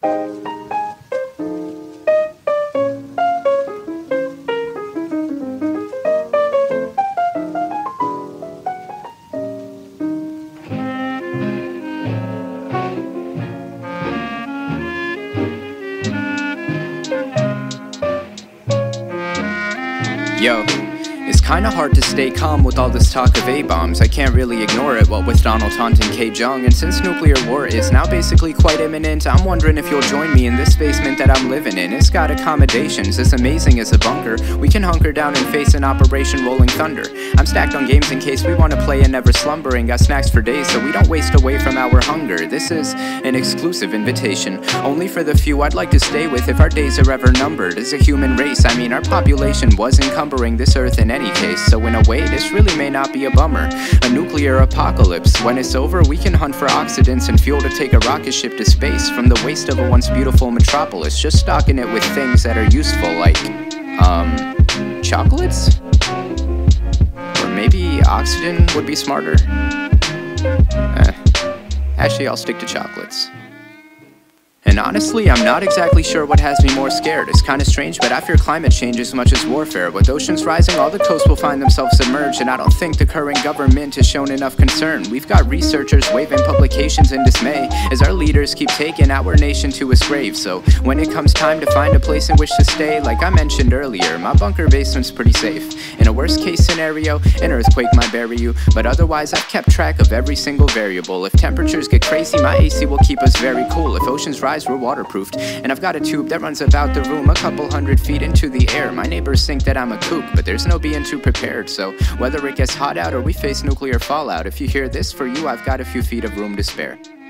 Yo, it's kinda hard to stay calm with all this talk of A-bombs. I can't really ignore it, what with Donald taunting K. Jong. And since nuclear war is now basically quite imminent, I'm wondering if you'll join me in this basement that I'm living in. It's got accommodations, as amazing as a bunker. We can hunker down and face an Operation Rolling Thunder. I'm stacked on games in case we wanna play and never slumber, and got snacks for days so we don't waste away from our hunger. This is an exclusive invitation, only for the few I'd like to stay with if our days are ever numbered. As a human race, I mean our population was encumbering this earth in any case, so in a way this really may not be a bummer. A nuclear apocalypse, when it's over we can hunt for oxidants and fuel to take a rocket ship to space from the waste of a once beautiful metropolis, just stocking it with things that are useful like, chocolates? Or maybe oxygen would be smarter? Actually I'll stick to chocolates. And honestly, I'm not exactly sure what has me more scared. It's kinda strange, but I fear climate change as much as warfare. With oceans rising, all the coasts will find themselves submerged, and I don't think the current government has shown enough concern. We've got researchers waving publications in dismay as our leaders keep taking our nation to its grave. So when it comes time to find a place in which to stay, like I mentioned earlier, my bunker basement's pretty safe. In a worst case scenario, an earthquake might bury you, but otherwise I've kept track of every single variable. If temperatures get crazy, my AC will keep us very cool. If oceans rise, we're waterproofed, and I've got a tube that runs about the room a couple 100 feet into the air. My neighbors think that I'm a kook, but there's no being too prepared. So whether it gets hot out or we face nuclear fallout, if you hear this, for you I've got a few feet of room to spare.